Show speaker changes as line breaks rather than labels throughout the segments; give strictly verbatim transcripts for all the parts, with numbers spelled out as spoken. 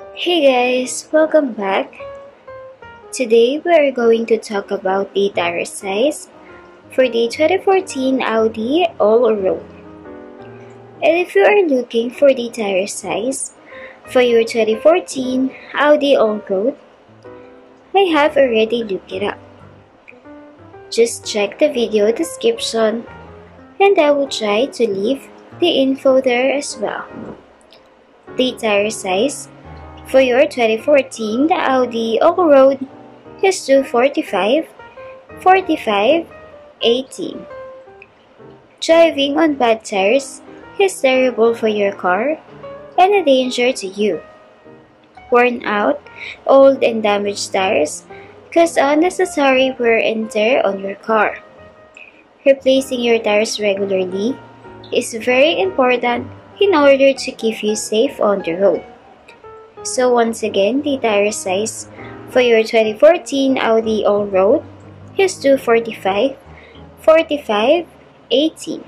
Hey guys, welcome back. Today we are going to talk about the tire size for the twenty fourteen Audi Allroad. And if you are looking for the tire size for your twenty fourteen Audi Allroad, I have already looked it up. Just check the video description and I will try to leave the info there as well. The tire size for your twenty fourteen Audi Allroad is two forty-five, forty-five, eighteen. Driving on bad tires is terrible for your car and a danger to you. Worn out, old and damaged tires cause unnecessary wear and tear on your car. Replacing your tires regularly is very important in order to keep you safe on the road. So once again, the tire size for your twenty fourteen Audi Allroad is two forty-five, forty-five, eighteen.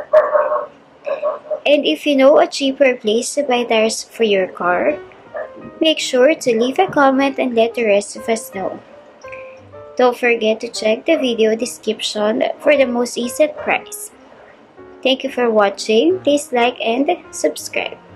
And if you know a cheaper place to buy tires for your car, make sure to leave a comment and let the rest of us know. Don't forget to check the video description for the most recent price. Thank you for watching. Please like and subscribe.